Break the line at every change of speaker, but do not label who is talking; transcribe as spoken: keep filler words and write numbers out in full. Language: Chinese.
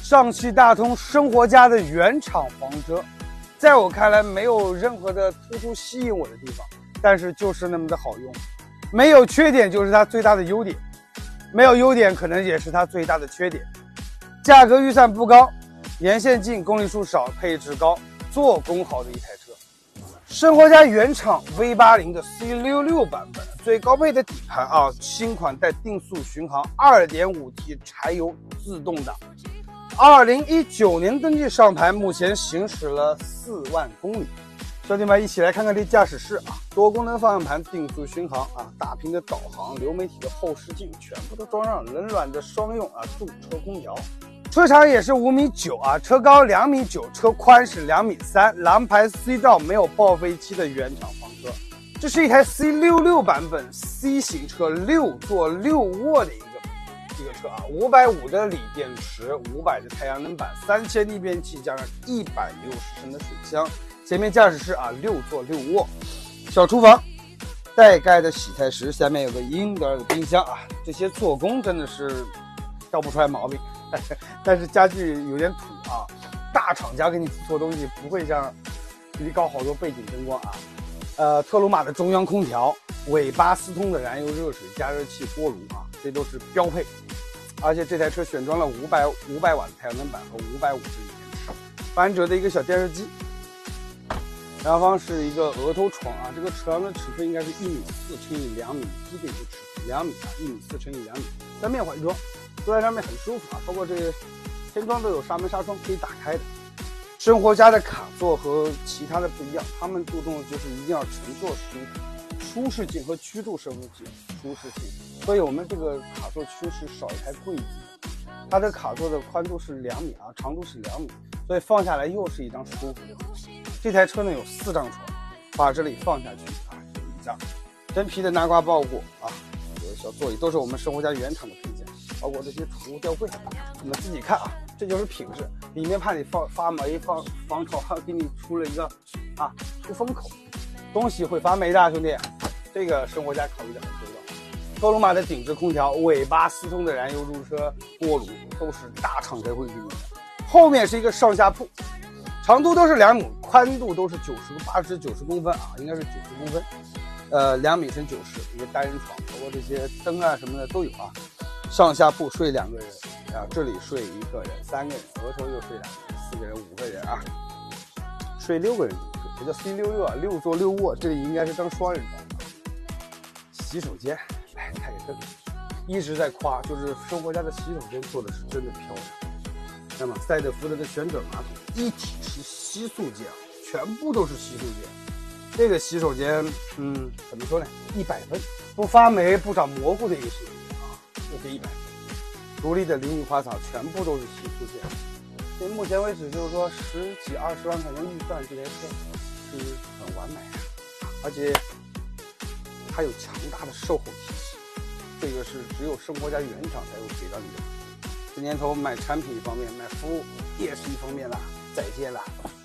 上汽大通生活家的原厂房车，在我看来没有任何的突出吸引我的地方，但是就是那么的好用。没有缺点就是它最大的优点，没有优点可能也是它最大的缺点。价格预算不高，年限近，公里数少，配置高，做工好的一台车。生活家原厂 V 八十 的 C 六十六 版本，最高配的底盘啊，新款带定速巡航 二点五 T 柴油自动挡，二零一九年登记上牌，目前行驶了四万公里。兄弟们，一起来看看这驾驶室啊，多功能方向盘，定速巡航啊，大屏的导航，流媒体的后视镜，全部都装上冷暖的双用啊驻车空调。车长也是五米九啊，车高两米九，车宽是两米三，狼牌 C 罩，没有报废期的原厂房车。这是一台 C 六十六 版本 C 型车，六座六卧的一个一个车啊，五百五十的锂电池，五百的太阳能板，三千逆变器，加上一百六十升的水箱。前面驾驶室啊，六座六卧，小厨房，带盖的洗菜石，下面有个英德尔的冰箱啊，这些做工真的是挑不出来毛病。但是家具有点土啊，大厂家给你做东西不会像给你搞好多背景灯光啊。呃，特鲁玛的中央空调，尾巴斯通的燃油热水加热器锅炉啊，这都是标配。而且这台车选装了五百五百瓦的太阳能板和五百五十锂电池，翻折的一个小电视机。然后方是一个额头床啊，这个床的尺寸应该是一米四乘以两米一的一个尺寸，两米啊，一米四乘以两米，三面环装。坐在上面很舒服啊，包括这个天窗都有纱门纱窗可以打开的。生活家的卡座和其他的不一样，他们注重的就是一定要乘坐舒服、舒适性和居住生活性舒适性。所以我们这个卡座区是少一台柜子，它的卡座的宽度是两米啊，长度是两米，所以放下来又是一张舒服的。这台车呢有四张床，把这里放下去啊，就一张真皮的南瓜包裹啊，有小座椅，都是我们生活家原厂的配件。包括这些储物吊柜，你们自己看啊，这就是品质。里面怕你放发霉、放防潮，还给你出了一个啊出风口，东西会发霉的，兄弟。这个生活家考虑的很周到。特鲁玛的顶置空调，尾巴斯通的燃油入车锅炉，都是大厂才会给你的。后面是一个上下铺，长度都是两米，宽度都是九十八十九十公分啊，应该是九十公分。呃，两米乘九十，一个单人床，包括这些灯啊什么的都有啊。上下铺睡两个人啊，这里睡一个人，三个人，额头又睡两个人，四个人，五个人啊，睡六个人怎么睡？这叫 C 六十六 啊，六座六卧，这里应该是当双人床的。洗手间，来看看这个，一直在夸，就是生活家的洗手间做的是真的漂亮。那么赛德福德的旋转马桶，一体式吸塑间，全部都是吸塑间。这个洗手间，嗯，怎么说呢？一百分，不发霉、不长蘑菇的一个洗手间。这是一百分，独立的淋浴花洒全部都是吸塑件。所以目前为止，就是说十几二十万块钱预算，这台车是很完美的，而且还有强大的售后体系，这个是只有生活家原厂才会给到你的。这年头买产品一方面，买服务也是一方面啦。再见啦。